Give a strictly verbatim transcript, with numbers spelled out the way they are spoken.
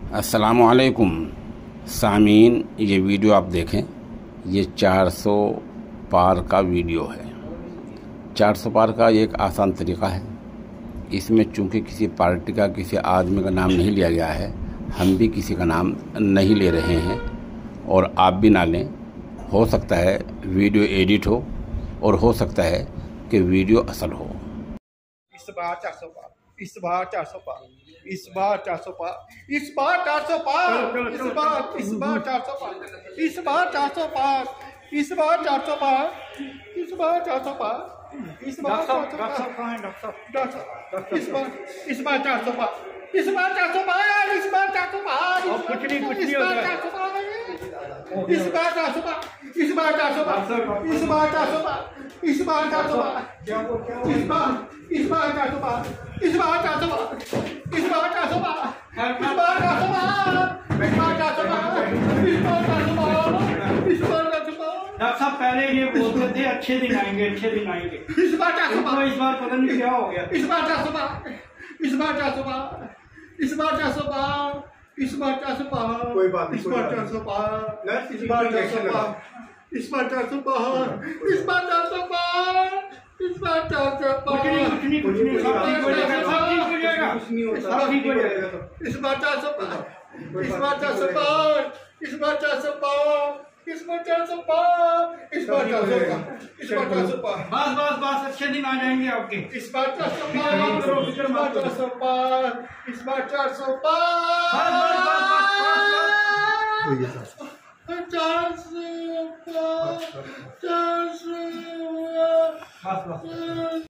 अस्सलामुअलैकुम सामीन, ये वीडियो आप देखें। ये चार सौ पार का वीडियो है। चार सौ पार का एक आसान तरीका है। इसमें चूंकि किसी पार्टी का, किसी आदमी का नाम नहीं लिया गया है, हम भी किसी का नाम नहीं ले रहे हैं और आप भी ना लें। हो सकता है वीडियो एडिट हो और हो सकता है कि वीडियो असल हो। इस बार चार सौ पार, इस बार चार सौ पार, इस बार चार सौ पार, इस बार चार सौ पार, इस बार इस बार चार सौ पार, इस बार चार सौ पार, इस बार चार सौ पार, इस बार चार सौ पार, इस बार चार सौ पार, इस बार इस बार चार सौ पार, इस बार चार सौ पार, इस बार चार सौ पार, कुछ नहीं कुछ नहीं हो रहा है। इस बार चार सौ पार, इस बार चार सौ पार, इस बार चार सौ पार, इस बार चार सौ पार, इस बार इस बार चार सौ पार, इस बार चार सौ पार, इस बार चार सौ पार, इस बार चार सौ पार, इस बार चार सौ पार, इस बार चार सौ पार, इस बार चार सौ पार। डॉक्टर साहब पहले ये बोलते थे अच्छे दिन आएंगे, अच्छे दिन आएंगे। इस बार चार सौ पार, इस बार पता नहीं क्या हो गया। इस बार चार सौ पार, इस बार चार सौ पार, इस बार चार सौ पार, इस बार चार सौ पार, कोई बात नहीं, इस बार चार सौ पार, इस बार चार सौ पार, इस बार चार सौ पार, इस बार चार सौ पार, इस बार चार सौ पार, कुछ नहीं कुछ नहीं कुछ नहीं, सब ठीक हो जाएगा, सब ठीक हो जाएगा, सब ठीक हो जाएगा। इस बार चार सौ पार, इस बार चार सौ पार, इस बार चार सौ पार, इस बार चार सौ पार, इस बार चार सौ पार, इस बार चार सौ पार। बस बस बस अच्छे दिन आ जाएंगे आपके। इस बार चार सौ पार, इस बार चार सौ पार, इस बार चार सौ पार, चार सौ पार, चार सौ